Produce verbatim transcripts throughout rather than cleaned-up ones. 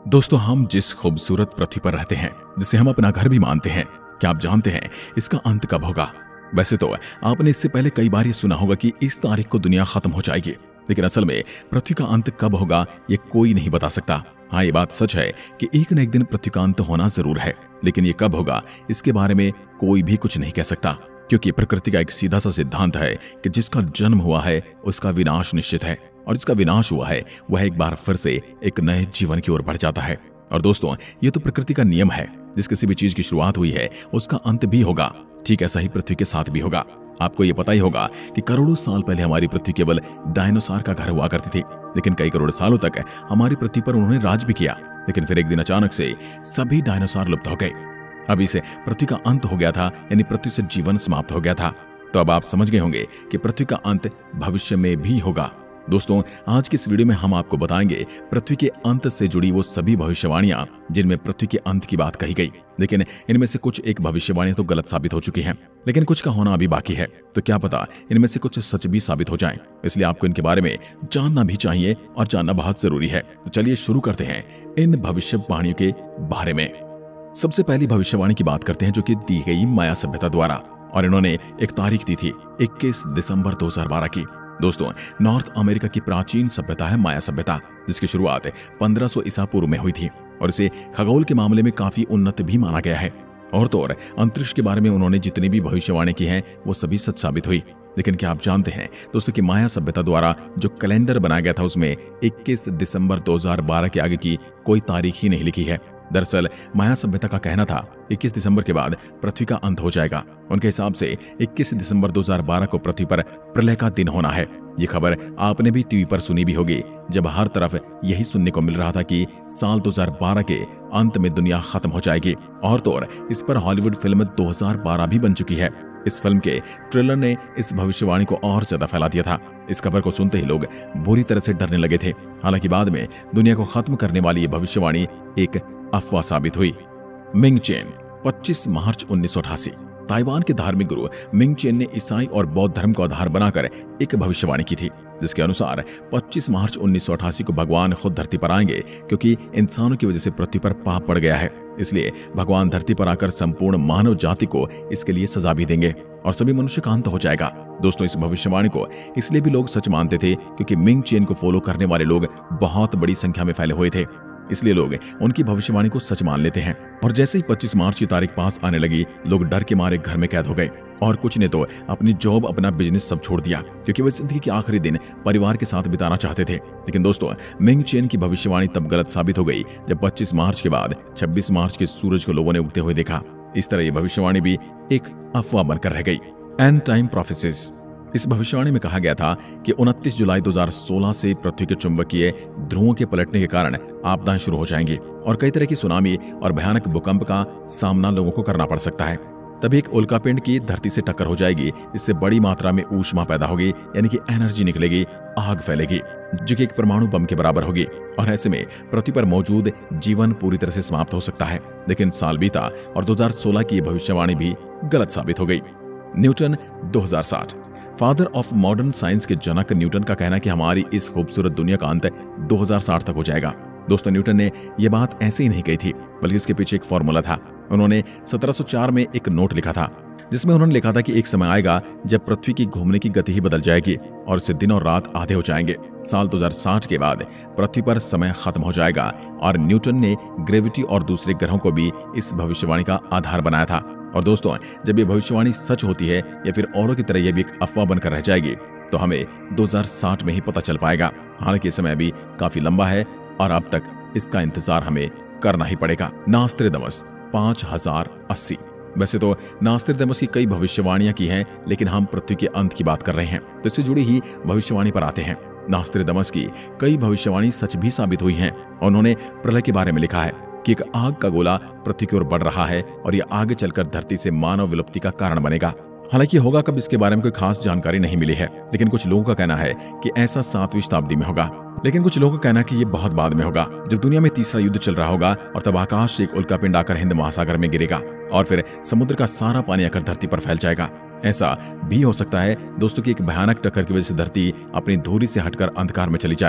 दोस्तों, हम जिस खूबसूरत पृथ्वी पर रहते हैं, जिसे हम अपना घर भी मानते हैं, क्या आप जानते हैं इसका अंत कब होगा? वैसे तो आपने इससे पहले कई बार ये सुना होगा कि इस तारीख को दुनिया खत्म हो जाएगी, लेकिन असल में पृथ्वी का अंत कब होगा ये कोई नहीं बता सकता। हाँ, ये बात सच है कि एक न एक दिन पृथ्वी का अंत होना जरूर है, लेकिन ये कब होगा इसके बारे में कोई भी कुछ नहीं कह सकता, क्योंकि प्रकृति का एक सीधा सा सिद्धांत है कि जिसका जन्म हुआ है उसका विनाश निश्चित है, और जिसका विनाश हुआ है वह एक बार फिर से एक नए जीवन की ओर बढ़ जाता है। और दोस्तों, ये तो प्रकृति का नियम है, जिस किसी भी चीज की शुरुआत हुई है उसका अंत भी होगा। ठीक ऐसा ही पृथ्वी के साथ भी होगा। आपको ये पता ही होगा कि करोड़ों साल पहले हमारी पृथ्वी केवल डायनासोर का घर हुआ करती थी, लेकिन कई करोड़ सालों तक हमारी पृथ्वी पर उन्होंने राज भी किया, लेकिन फिर एक दिन अचानक से सभी डायनासोर लुप्त हो गए। अब इसे पृथ्वी का अंत हो गया था, यानी पृथ्वी से जीवन समाप्त हो गया था। तो अब आप समझ गए होंगे कि पृथ्वी का अंत भविष्य में भी होगा। दोस्तों, आज की इस वीडियो में हम आपको बताएंगे पृथ्वी के अंत से जुड़ी वो सभी भविष्यवाणियां जिनमें पृथ्वी के अंत की बात कही गई, लेकिन इनमें से कुछ एक भविष्यवाणियां तो गलत साबित हो चुकी हैं, लेकिन कुछ का होना अभी बाकी है। तो क्या पता इनमें से कुछ सच भी साबित हो जाएं, इसलिए आपको इनके बारे में जानना भी चाहिए और जानना बहुत जरूरी है। तो चलिए शुरू करते हैं इन भविष्यवाणियों के बारे में। सबसे पहली भविष्यवाणी की बात करते हैं, जो कि दी गई माया सभ्यता द्वारा, और इन्होंने एक तारीख दी थी इक्कीस दिसंबर दो हजार बारह की। दोस्तों, नॉर्थ अमेरिका की प्राचीन सभ्यता है माया सभ्यता, जिसकी शुरुआत पंद्रह सौ ईसा पूर्व में हुई थी, और इसे खगोल के मामले में काफी उन्नत भी माना गया है। और तो और अंतरिक्ष के बारे में उन्होंने जितनी भी भविष्यवाणी की है वो सभी सच साबित हुई। लेकिन क्या आप जानते हैं दोस्तों कि माया सभ्यता द्वारा जो कैलेंडर बनाया गया था उसमें इक्कीस दिसंबर दो हजार बारह के आगे की कोई तारीख ही नहीं लिखी है। दरअसल माया सभ्यता का कहना था इक्कीस दिसंबर के बाद पृथ्वी का अंत हो जाएगा। उनके हिसाब से इक्कीस दिसंबर दो हजार बारह को पृथ्वी पर प्रलय का दिन होना है। ये खबर आपने भी टीवी पर सुनी भी होगी, जब हर तरफ यही सुनने को मिल रहा था कि साल दो हजार बारह के अंत में दुनिया खत्म हो जाएगी। और तो और इस पर हॉलीवुड फिल्म दो हजार बारह भी बन चुकी है। इस फिल्म के ट्रेलर ने इस भविष्यवाणी को और ज्यादा फैला दिया था। इस खबर को सुनते ही लोग बुरी तरह से डरने लगे थे। हालांकि बाद में दुनिया को खत्म करने वाली ये भविष्यवाणी एक अफवाह साबित हुई। मिंग चेन पच्चीस मार्च उन्नीस सौ अठासी। ताइवान के धार्मिक गुरु मिंग चेन ने ईसाई और बौद्ध धर्म को आधार बनाकर एक भविष्यवाणी की थी, जिसके अनुसार पच्चीस मार्च उन्नीस सौ अठासी को भगवान खुद धरती पर आएंगे, क्योंकि इंसानों की वजह से पृथ्वी पर पाप पड़ गया है। इसलिए भगवान धरती पर आकर संपूर्ण मानव जाति को इसके लिए सजा भी देंगे और सभी मनुष्य का अंत हो जाएगा। दोस्तों, इस भविष्यवाणी को इसलिए भी लोग सच मानते थे क्योंकि मिंग चेन को फॉलो करने वाले लोग बहुत बड़ी संख्या में फैले हुए थे, इसलिए लोग उनकी भविष्यवाणी को सच मान लेते हैं। और जैसे ही पच्चीस मार्च की तारीख पास आने लगी, लोग डर के मारे घर में कैद हो गए, और कुछ ने तो अपनी जॉब, अपना बिजनेस सब छोड़ दिया, क्योंकि वे जिंदगी के आखिरी दिन परिवार के साथ बिताना चाहते थे। लेकिन दोस्तों, मिंग चेन की भविष्यवाणी तब गलत साबित हो गई जब पच्चीस मार्च के बाद छब्बीस मार्च के सूरज को लोगों ने उगते हुए देखा। इस तरह ये भविष्यवाणी भी एक अफवाह बनकर रह गई। End time prophecies. इस भविष्यवाणी में कहा गया था कि उनतीस जुलाई दो हजार सोलह से पृथ्वी के चुंबकीय ध्रुवों के पलटने के कारण आपदाएं शुरू हो जाएंगी और कई तरह की सुनामी और भयानक भूकंप का सामना लोगों को करना पड़ सकता है। तभी एक उल्कापिंड की धरती से टक्कर हो जाएगी, इससे बड़ी मात्रा में ऊष्मा पैदा होगी, यानी कि एनर्जी निकलेगी, आग फैलेगी, जो कि एक परमाणु बम के बराबर होगी, और ऐसे में पृथ्वी पर मौजूद जीवन पूरी तरह से समाप्त हो सकता है। लेकिन साल बीता और दो हजार सोलह की भविष्यवाणी भी गलत साबित हो गई। न्यूटन दो हजार साठ। फादर ऑफ मॉडर्न साइंस के जनक न्यूटन का कहना है कि हमारी इस खूबसूरत दुनिया का अंत दो हजार साठ तक हो जाएगा। दोस्तों, न्यूटन ने यह बात ऐसे ही नहीं कही थी, बल्कि इसके पीछे एक फॉर्मूला था। उन्होंने सत्रह सौ चार में एक नोट लिखा था, जिसमें उन्होंने लिखा था कि एक समय आएगा जब पृथ्वी की घूमने की गति ही बदल जाएगी और इससे दिन और रात आधे हो जाएंगे। साल दो हजार साठ के बाद पृथ्वी पर समय खत्म हो जाएगा, और न्यूटन ने ग्रेविटी और दूसरे ग्रहों को भी इस भविष्यवाणी का आधार बनाया था। और दोस्तों, जब ये भविष्यवाणी सच होती है या फिर औरों की तरह यह भी एक अफवाह बनकर रह जाएगी, तो हमें दो हजार साठ में ही पता चल पाएगा। हालांकि समय अभी काफी लंबा है और अब तक इसका इंतजार हमें करना ही पड़ेगा। नास्ट्रेडमस पांच हजार अस्सी। वैसे तो नास्ट्रेडमस की कई भविष्यवाणियां की हैं, लेकिन हम पृथ्वी के अंत की बात कर रहे हैं, तो इससे जुड़ी ही भविष्यवाणी पर आते हैं। नास्ट्रेडमस की कई भविष्यवाणी सच भी साबित हुई हैं, और उन्होंने प्रलय के बारे में लिखा है कि एक आग का गोला पृथ्वी की ओर बढ़ रहा है और यह आगे चलकर धरती से मानव विलुप्ति का कारण बनेगा। हालांकि होगा कब इसके बारे में कोई खास जानकारी नहीं मिली है, लेकिन कुछ लोगों का कहना है कि ऐसा सातवीं शताब्दी में होगा, लेकिन कुछ लोगों का कहना है कि ये बहुत बाद में होगा, जब दुनिया में तीसरा युद्ध चल रहा होगा और तब आकाश से एक उल्कापिंड आकर हिंद महासागर में गिरेगा और फिर समुद्र का सारा पानी आकर धरती पर फैल जाएगा। ऐसा भी हो सकता है दोस्तों कि एक भयानक टक्कर की वजह से धरती अपनी धुरी से हटकर अंधकार में चली जाए।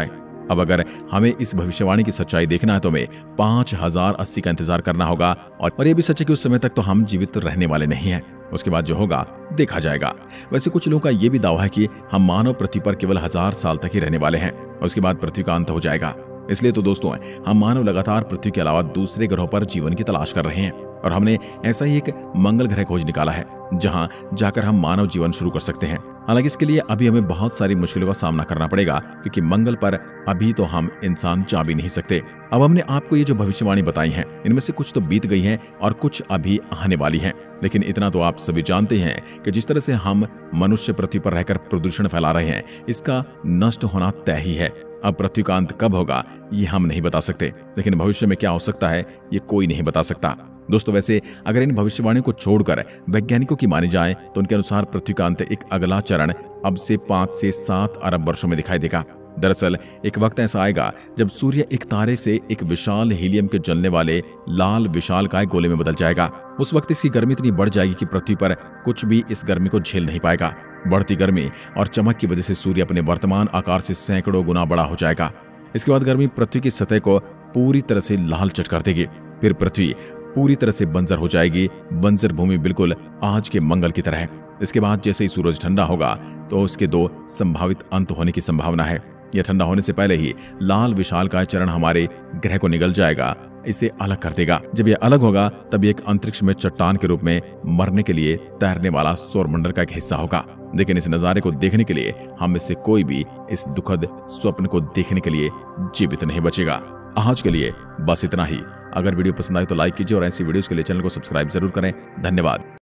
अब अगर हमें इस भविष्यवाणी की सच्चाई देखना है तो हमें पांच हजार अस्सी का इंतजार करना होगा। और ये भी सच है कि उस समय तक तो हम जीवित रहने वाले नहीं हैं। उसके बाद जो होगा देखा जाएगा। वैसे कुछ लोगों का ये भी दावा है कि हम मानव पृथ्वी पर केवल हजार साल तक ही रहने वाले हैं और उसके बाद पृथ्वी का अंत हो जाएगा। इसलिए तो दोस्तों हम मानव लगातार पृथ्वी के अलावा दूसरे ग्रहों पर जीवन की तलाश कर रहे हैं और हमने ऐसा ही एक मंगल ग्रह खोज निकाला है जहां जाकर हम मानव जीवन शुरू कर सकते हैं। हालांकि इसके लिए अभी हमें बहुत सारी मुश्किलों का सामना करना पड़ेगा क्योंकि मंगल पर अभी तो हम इंसान जा भी नहीं सकते। अब हमने आपको ये जो भविष्यवाणी बताई है इनमें से कुछ तो बीत गई है और कुछ अभी आने वाली है, लेकिन इतना तो आप सभी जानते हैं कि जिस तरह से हम मनुष्य पृथ्वी पर रहकर प्रदूषण फैला रहे हैं इसका नष्ट होना तय ही है। अब पृथ्वी का अंत कब होगा ये हम नहीं बता सकते, लेकिन भविष्य में क्या हो सकता है ये कोई नहीं बता सकता। दोस्तों वैसे अगर इन भविष्यवाणियों को छोड़कर वैज्ञानिकों की मानी जाए तो उनके अनुसार पृथ्वी का अंत एक अगला चरण अब से पांच से सात अरब वर्षों में दिखाई देगा। दरअसल एक वक्त ऐसा आएगा जब सूर्य एक तारे से एक विशाल हीलियम के जलने वाले लाल विशालकाय गोले में बदल जाएगा। उस वक्त इसकी गर्मी इतनी बढ़ जाएगी कि पृथ्वी पर कुछ भी इस गर्मी को झेल नहीं पाएगा। बढ़ती गर्मी और चमक की वजह से सूर्य अपने वर्तमान आकार से सैकड़ों गुना बड़ा हो जाएगा। इसके बाद गर्मी पृथ्वी की सतह को पूरी तरह से लाल चट कर देगी। फिर पृथ्वी पूरी तरह से बंजर हो जाएगी, बंजर भूमि बिल्कुल आज के मंगल की तरह। इसके बाद जैसे ही सूरज ठंडा होगा तो उसके दो संभावित अंत होने की संभावना है। यह ठंडा होने से पहले ही लाल विशालकाय चरण हमारे ग्रह को निगल जाएगा, इसे अलग कर देगा। जब यह अलग होगा तब एक अंतरिक्ष में चट्टान के रूप में मरने के लिए तैरने वाला सौरमंडल का एक हिस्सा होगा। लेकिन इस नजारे को देखने के लिए हम में से कोई भी इस दुखद स्वप्न को देखने के लिए जीवित नहीं बचेगा। आज के लिए बस इतना ही। अगर वीडियो पसंद आए तो लाइक कीजिए और ऐसी वीडियोस के लिए चैनल को सब्सक्राइब जरूर करें। धन्यवाद।